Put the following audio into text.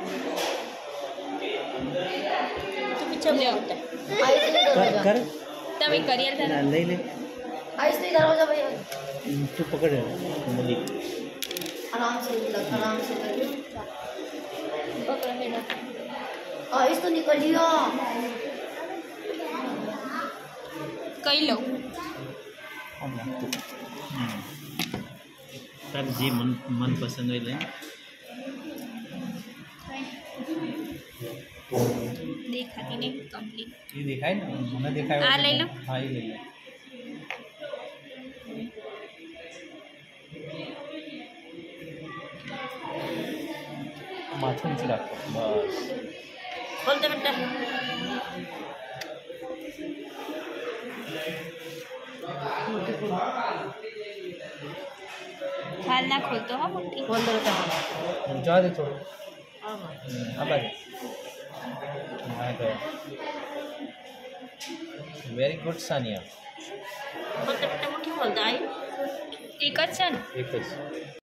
तू पीछे ले बेटा कर तभी करियर ना ले ले ऐसे दरवाजा भैया तू पकड़ मुझे आराम से पकड़ के ना ऐसे तो निकल लिया कई लो तार जी मन पसंद है ले दिखाती नहीं कंप्लीट ये दिखाई ना मैंने दिखाया आ ले लो हाँ ये ले ले माथुन से रखो बस खोल दे बेटा खाल ना खोल तो हाँ मुट्ठी खोल दो बेटा जा दे थोड़ा अब आ गया वेरी गुड सानिया खोल दे बेटा मुट्ठी खोल दे आई एक अच्छा एक